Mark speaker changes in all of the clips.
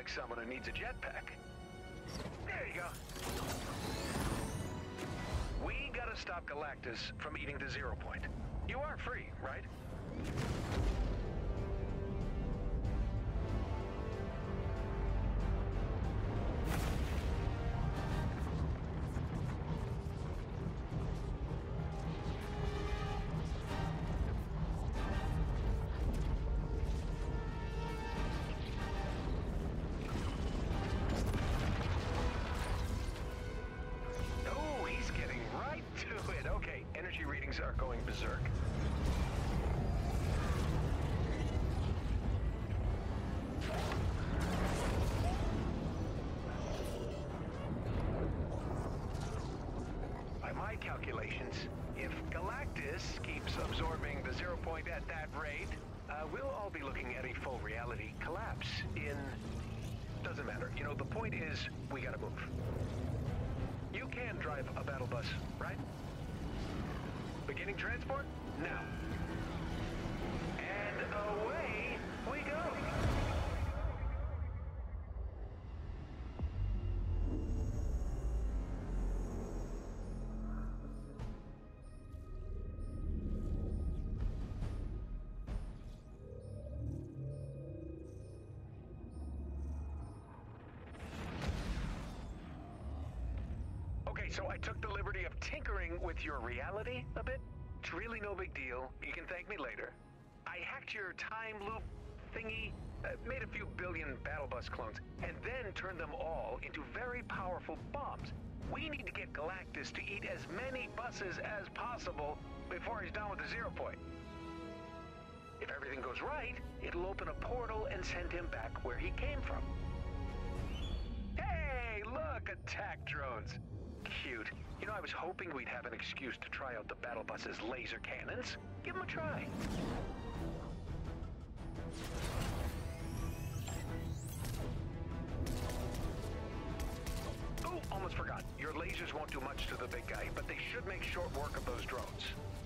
Speaker 1: like someone who needs a jetpack. There you go. We gotta stop Galactus from eating the 0 point. You are free, right? Okay, energy readings are going berserk. By my calculations, if Galactus keeps absorbing the 0 point at that rate, we'll all be looking at a full reality collapse in... Doesn't matter. You know, the point is, we gotta move. You can drive a battle bus, right? Beginning transport? Now. And away we go! Okay, so I took the liberty of tinkering with your reality a bit. It's really no big deal. You can thank me later. I hacked your time loop thingy, made a few billion battle bus clones, and then turned them all into very powerful bombs. We need to get Galactus to eat as many buses as possible before he's done with the 0 point. If everything goes right, it'll open a portal and send him back where he came from. Hey, look, attack drones. Cute. You know, I was hoping we'd have an excuse to try out the battle bus's laser cannons. Give them a try. Oh, almost forgot. Your lasers won't do much to the big guy, but they should make short work of those drones.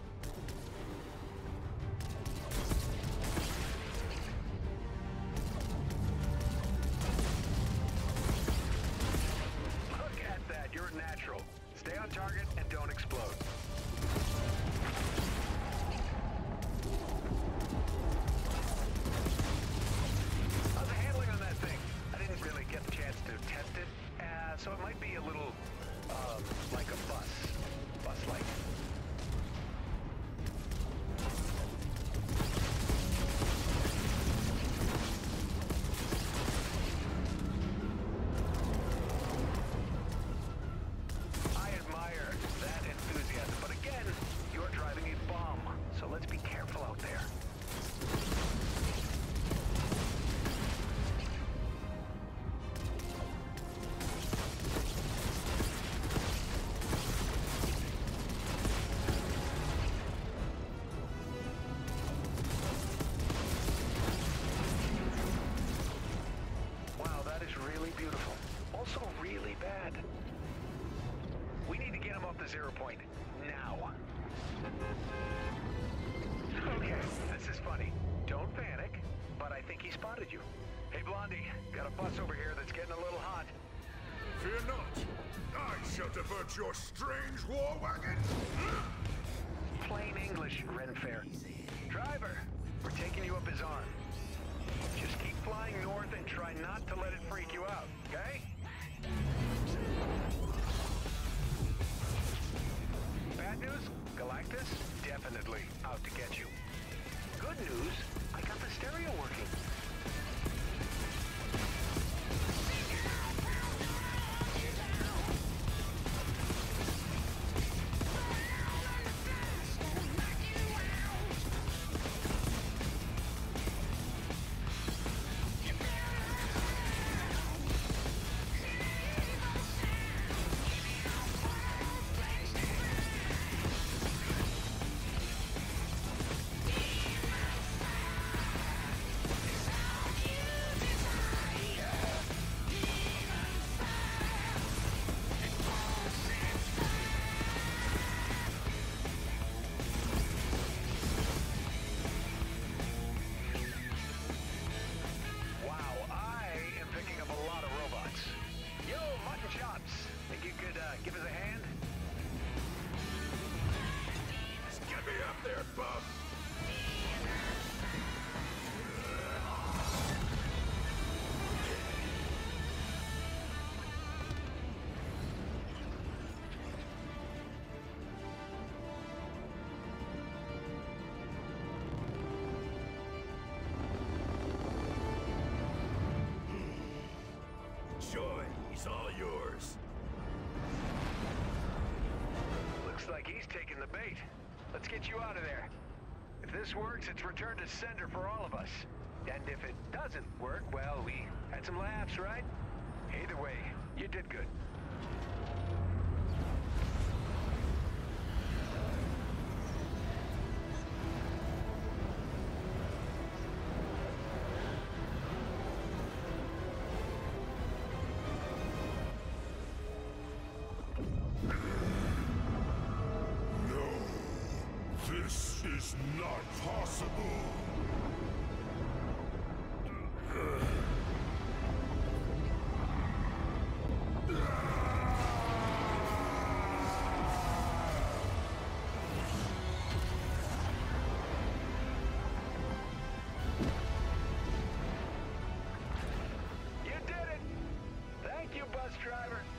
Speaker 1: You're natural. Stay on target and don't explode. How's the handling on that thing? I didn't really get the chance to test it, so it might be a little, like a bus-like. You're driving a bomb, so let's be careful out there. Wow, that is really beautiful. Also really bad. We need to get him off the 0 point now. Okay, this is funny. Don't panic, but I think he spotted you. Hey, Blondie, got a bus over here that's getting a little hot.
Speaker 2: Fear not. I shall divert your strange war wagon.
Speaker 1: Plain English, Renfair. Driver, we're taking you up his arm. Just keep flying north and try not to let it freak you out, okay? Bad news? Galactus? Definitely out to get you. Good news? I got the stereo working.
Speaker 2: is all yours.
Speaker 1: Looks like he's taking the bait. Let's get you out of there. If this works, it's return to sender for all of us. And if it doesn't work, well, we had some laughs, right? Either way, you did good.
Speaker 2: This is not possible.
Speaker 1: You did it! Thank you, bus driver.